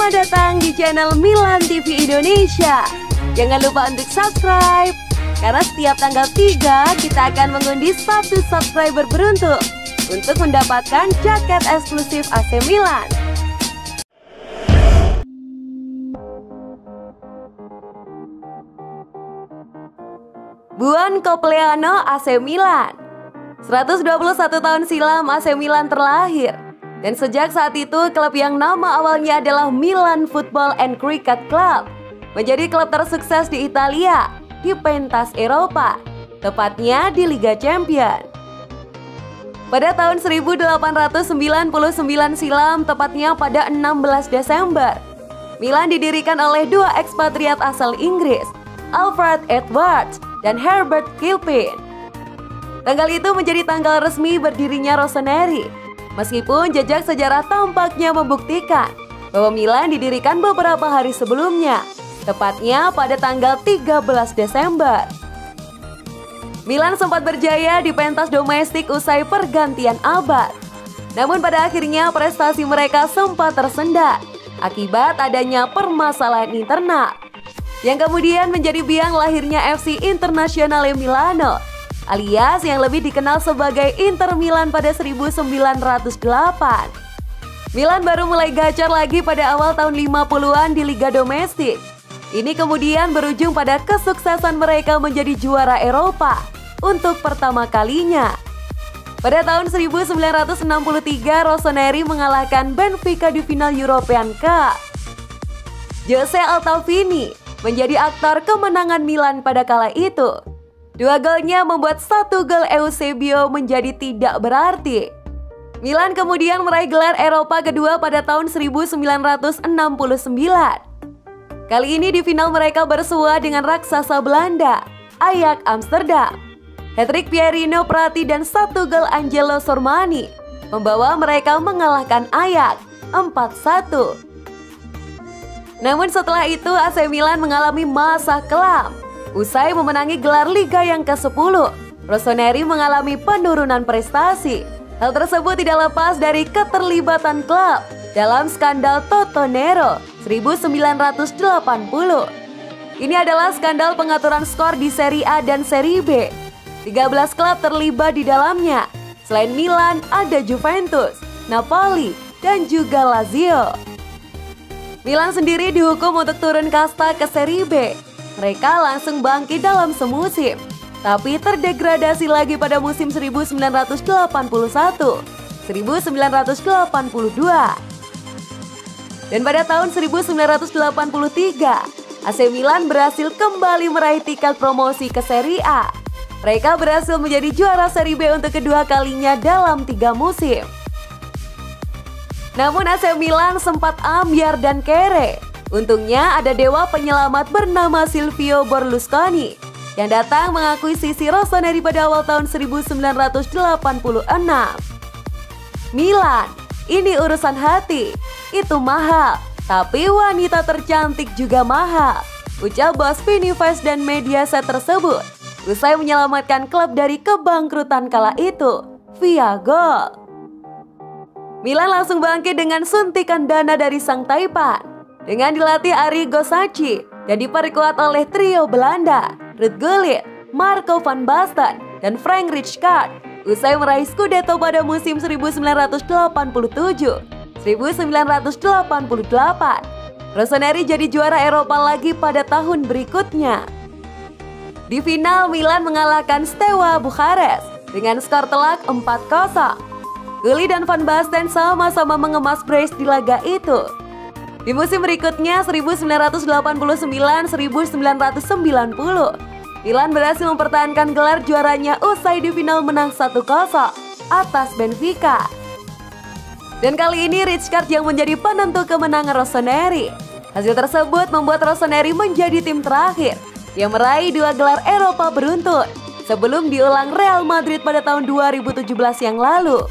Selamat datang di channel Milan TV Indonesia. Jangan lupa untuk subscribe, karena setiap tanggal 3 kita akan mengundi 1 subscriber beruntung untuk mendapatkan jaket eksklusif AC Milan. Buon compleanno AC Milan. 121 tahun silam AC Milan terlahir. Dan sejak saat itu, klub yang nama awalnya adalah Milan Football and Cricket Club menjadi klub tersukses di Italia, di pentas Eropa, tepatnya di Liga Champions. Pada tahun 1899 silam, tepatnya pada 16 Desember, Milan didirikan oleh dua ekspatriat asal Inggris, Alfred Edwards dan Herbert Kilpin. Tanggal itu menjadi tanggal resmi berdirinya Rossoneri. Meskipun jejak sejarah tampaknya membuktikan bahwa Milan didirikan beberapa hari sebelumnya, tepatnya pada tanggal 13 Desember. Milan sempat berjaya di pentas domestik usai pergantian abad. Namun pada akhirnya prestasi mereka sempat tersendat akibat adanya permasalahan internal, yang kemudian menjadi biang lahirnya FC Internazionale Milano, alias yang lebih dikenal sebagai Inter Milan pada 1908. Milan baru mulai gacor lagi pada awal tahun 50-an di Liga Domestik. Ini kemudian berujung pada kesuksesan mereka menjadi juara Eropa untuk pertama kalinya. Pada tahun 1963, Rossoneri mengalahkan Benfica di final European Cup. Jose Altafini menjadi aktor kemenangan Milan pada kala itu. 2 golnya membuat 1 gol Eusebio menjadi tidak berarti. Milan kemudian meraih gelar Eropa kedua pada tahun 1969. Kali ini di final mereka bersua dengan raksasa Belanda, Ajax Amsterdam. Hat-trick Pierino Prati dan 1 gol Angelo Sormani membawa mereka mengalahkan Ajax 4-1. Namun setelah itu AC Milan mengalami masa kelam. Usai memenangi gelar Liga yang ke-10, Rossoneri mengalami penurunan prestasi. Hal tersebut tidak lepas dari keterlibatan klub dalam skandal Totonero 1980. Ini adalah skandal pengaturan skor di Serie A dan Serie B. 13 klub terlibat di dalamnya. Selain Milan, ada Juventus, Napoli, dan juga Lazio. Milan sendiri dihukum untuk turun kasta ke Serie B. Mereka langsung bangkit dalam semusim, tapi terdegradasi lagi pada musim 1981-1982. Dan pada tahun 1983, AC Milan berhasil kembali meraih tiket promosi ke Serie A. Mereka berhasil menjadi juara Serie B untuk kedua kalinya dalam 3 musim. Namun AC Milan sempat ambyar dan kere. Untungnya ada dewa penyelamat bernama Silvio Berlusconi yang datang mengakuisisi Rossoneri pada awal tahun 1986. Milan, ini urusan hati, itu mahal, tapi wanita tercantik juga mahal, ucap bos Vinicius dan Mediaset tersebut usai menyelamatkan klub dari kebangkrutan kala itu via gol. Milan langsung bangkit dengan suntikan dana dari sang taipan. Dengan dilatih Arrigo Sacchi dan diperkuat oleh trio Belanda, Ruud Gullit, Marco van Basten, dan Frank Rijkaard, usai meraih Scudetto pada musim 1987-1988. Rossoneri jadi juara Eropa lagi pada tahun berikutnya. Di final, Milan mengalahkan Steaua Bukarest dengan skor telak 4-0. Gullit dan van Basten sama-sama mengemas brace di laga itu. Di musim berikutnya 1989-1990, Milan berhasil mempertahankan gelar juaranya usai di final menang 1-0 atas Benfica. Dan kali ini Rijkaard yang menjadi penentu kemenangan Rossoneri. Hasil tersebut membuat Rossoneri menjadi tim terakhir yang meraih 2 gelar Eropa beruntun sebelum diulang Real Madrid pada tahun 2017 yang lalu.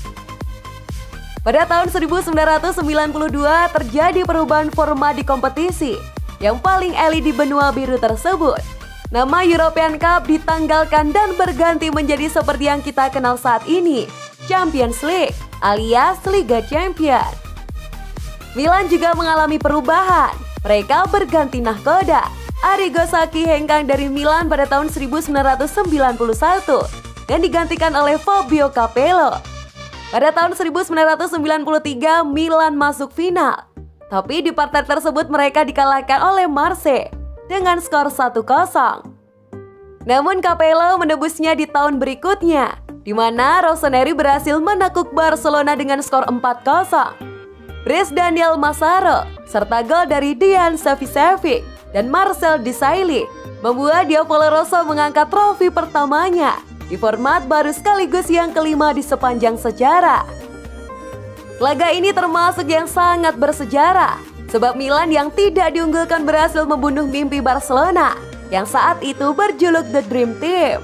Pada tahun 1992 terjadi perubahan format di kompetisi yang paling elit di benua biru tersebut. Nama European Cup ditanggalkan dan berganti menjadi seperti yang kita kenal saat ini, Champions League alias Liga Champions. Milan juga mengalami perubahan. Mereka berganti nahkoda. Arrigo Sacchi hengkang dari Milan pada tahun 1991 dan digantikan oleh Fabio Capello. Pada tahun 1993 Milan masuk final. Tapi di partai tersebut mereka dikalahkan oleh Marseille dengan skor 1-0. Namun Capello menebusnya di tahun berikutnya, di mana Rossoneri berhasil menekuk Barcelona dengan skor 4-0. Brice Daniel Massaro serta gol dari Dejan Savicevic dan Marcel Desailly membuat Diavolo Rosso mengangkat trofi pertamanya di format baru sekaligus yang kelima di sepanjang sejarah. Laga ini termasuk yang sangat bersejarah, sebab Milan yang tidak diunggulkan berhasil membunuh mimpi Barcelona yang saat itu berjuluk The Dream Team.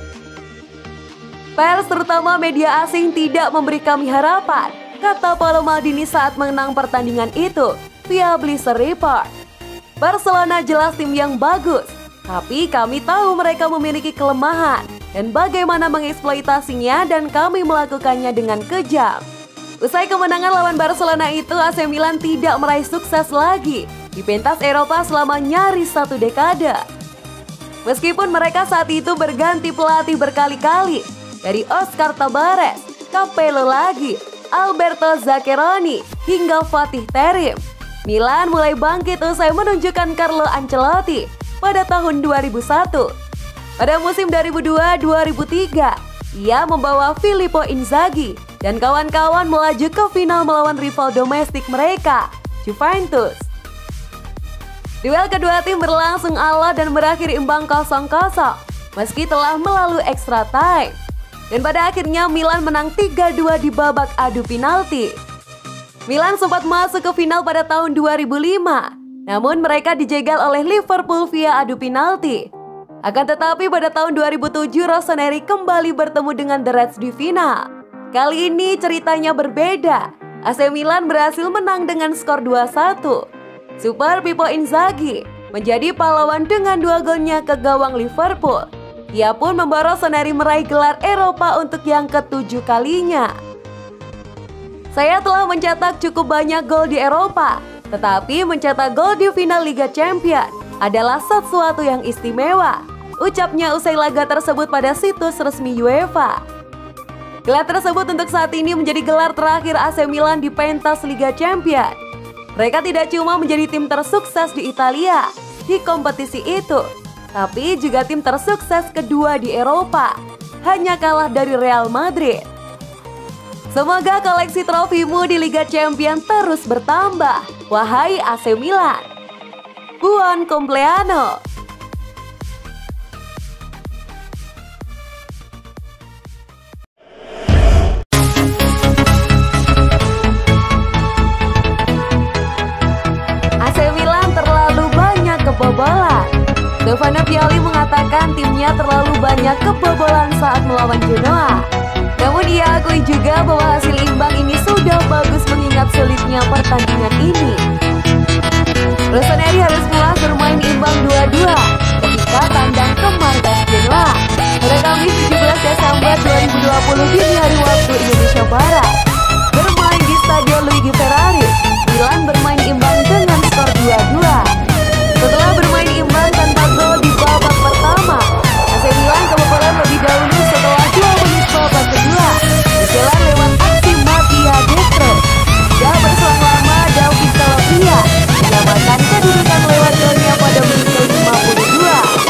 Pers terutama media asing tidak memberi kami harapan, kata Paolo Maldini saat menang pertandingan itu via Bleacher Report. Barcelona jelas tim yang bagus, tapi kami tahu mereka memiliki kelemahan dan bagaimana mengeksploitasinya dan kami melakukannya dengan kejam. Usai kemenangan lawan Barcelona itu, AC Milan tidak meraih sukses lagi di pentas Eropa selama nyaris 1 dekade. Meskipun mereka saat itu berganti pelatih berkali-kali, dari Oscar Tabares, Capello lagi, Alberto Zaccheroni, hingga Fatih Terim, Milan mulai bangkit usai menunjukkan Carlo Ancelotti pada tahun 2001. Pada musim 2002-2003, ia membawa Filippo Inzaghi dan kawan-kawan melaju ke final melawan rival domestik mereka, Juventus. Duel kedua tim berlangsung alot dan berakhir imbang 0-0 meski telah melalui extra time. Dan pada akhirnya Milan menang 3-2 di babak adu penalti. Milan sempat masuk ke final pada tahun 2005, namun mereka dijegal oleh Liverpool via adu penalti. Akan tetapi pada tahun 2007 Rossoneri kembali bertemu dengan The Reds di final. Kali ini ceritanya berbeda. AC Milan berhasil menang dengan skor 2-1. Super Pippo Inzaghi menjadi pahlawan dengan 2 golnya ke gawang Liverpool. Ia pun membawa Rossoneri meraih gelar Eropa untuk yang ke-7 kalinya. Saya telah mencetak cukup banyak gol di Eropa, tetapi mencetak gol di final Liga Champions adalah sesuatu yang istimewa, ucapnya usai laga tersebut pada situs resmi UEFA. Gelar tersebut untuk saat ini menjadi gelar terakhir AC Milan di pentas Liga Champions. Mereka tidak cuma menjadi tim tersukses di Italia di kompetisi itu, tapi juga tim tersukses kedua di Eropa, hanya kalah dari Real Madrid. Semoga koleksi trofimu di Liga Champions terus bertambah, wahai AC Milan. Buon compleanno! AC Milan terlalu banyak kebobolan. Stefano Pioli mengatakan timnya terlalu banyak kebobolan saat melawan Genoa. Namun ia akui juga bahwa hasil imbang ini sudah bagus mengingat sulitnya pertandingan ini. Rossoneri harus puas bermain imbang 2-2 ketika tandang ke markas Genoa pada Kamis 17 Desember 2020 dini hari waktu Indonesia Barat. Bermain di Stadion Luigi Ferrari, Milan bermain imbang dengan skor 2-2. Setelah bermain imbang tanpa gol di babak pertama, AC Milan kebobolan lebih dahulu setelah 2 menit babak kedua, digelar lewat aksi Mattia Destro. Dia berselang lama David Calabria menyamakan kedudukan lewat golnya pada menit ke-52.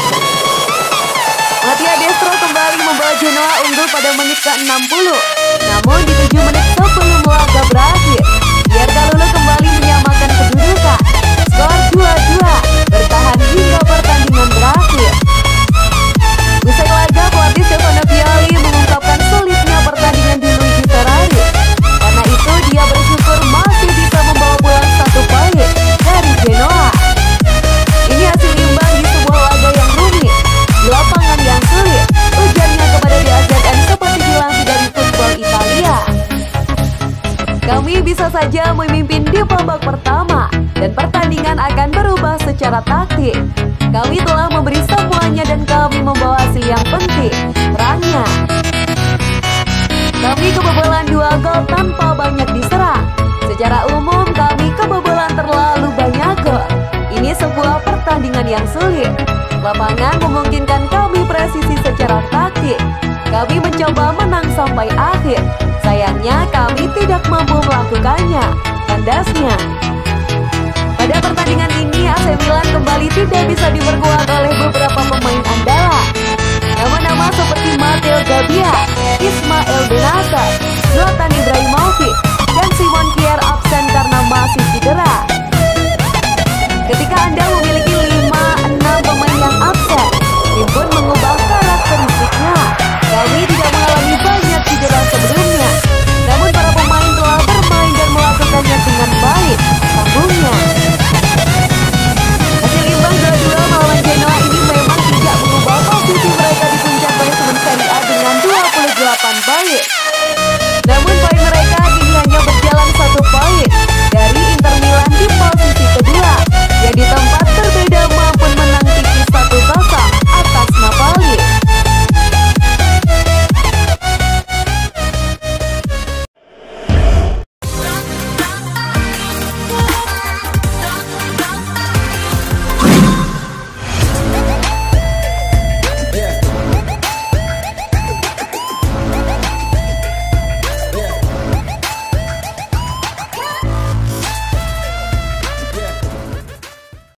Mattia Destro kembali membawa Genoa unggul pada menit ke-60. Namun di 7 menit sebelum laga berakhir, Pierluigi kembali menyamakan kedudukan. Skor 2-2 bertahan hingga pertandingan berakhir. Usai laga, pelatih Stefano Pioli mengungkapkan sulitnya pertandingan di Luigi Ferrari. Karena itu dia bersyukur masih bisa membawa pulang 1 poin dari Genoa. Ini hasil imbang di sebuah laga yang rumit, di lapangan yang sulit, ujarnya kepada DAZN seperti dilansir dari Football Italia. Kami bisa saja memimpin di babak pertama dan pertandingan akan berubah secara taktik. Kami telah memberi semuanya dan kami membawa hasil yang penting, terangnya. Kami kebobolan 2 gol tanpa banyak diserang. Secara umum kami kebobolan yang sulit. Lapangan memungkinkan kami presisi secara taktik. Kami mencoba menang sampai akhir. Sayangnya kami tidak mampu melakukannya, tandasnya. Pada pertandingan ini AC Milan kembali tidak bisa diperkuat oleh beberapa pemain andalan. Nama-nama seperti Matteo Gabbia, Ismail Bennacer, Zlatan Ibrahimovic,